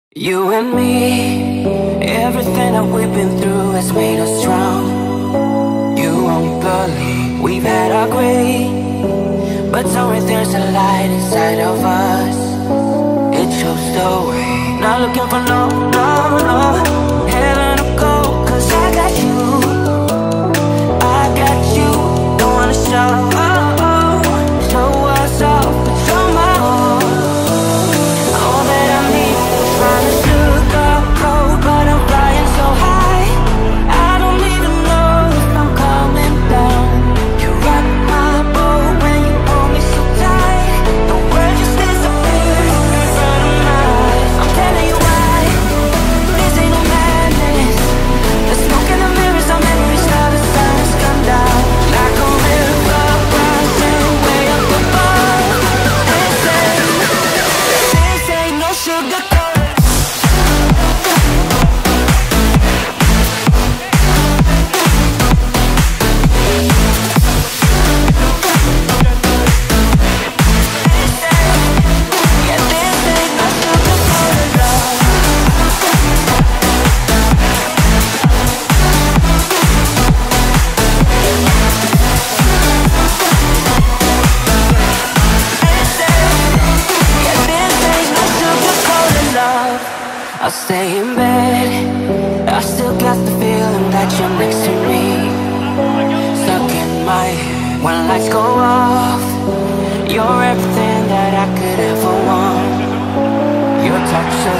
You and me, everything that we've been through has made us strong. You won't believe we've had our gray, but tell me there's a light inside of us. It shows the way. Not looking for no heaven or gold, 'cause I got you, I got you. Don't wanna show us off, but you're my all. All that I need, trying to sugarcoat, but I'm flying so high. I don't even know if I'm coming down. You rock my boat when you hold me so tight. The world just disappears in front of my eyes. I'm telling you why, this ain't no madness. The smoke in the mirrors, our memories now the sun's come down. Like a river rising way up above. This ain't no sugar coat. Yeah, this ain't no sugar-coated love. Yeah, this ain't no sugar-coated love. I'll stay in bed, I still got the feeling that you're next to me. Stuck in my head when lights go off. You're everything that I could ever want. Your touch